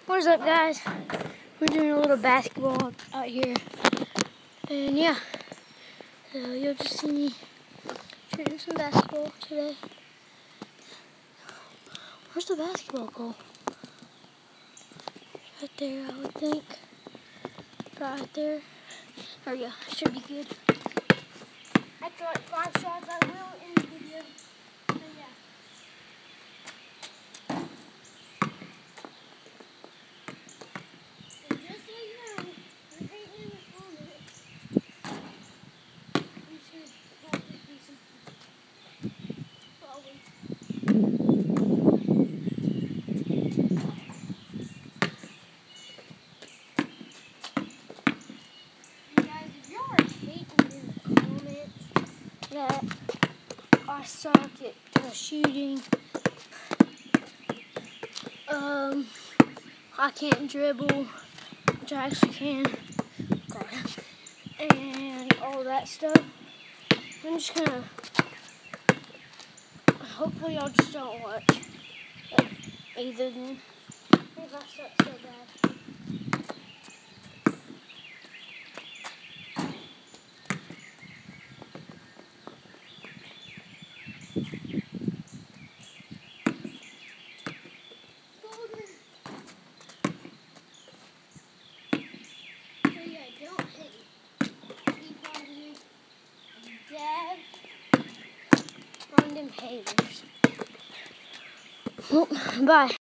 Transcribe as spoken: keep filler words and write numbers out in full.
What's up, guys? We're doing a little basketball out here, and yeah, so you'll just see me shooting some basketball today. Where's the basketball goal? Right there, I would think. Right there. There we go. Should be good. After like five shots, I will end the video. So yeah. That I suck at uh, shooting. Um, I can't dribble, which I actually can. And all that stuff. I'm just gonna. Hopefully, y'all just don't watch either of them. If I suck so bad. Dad, on them haters. Well, bye.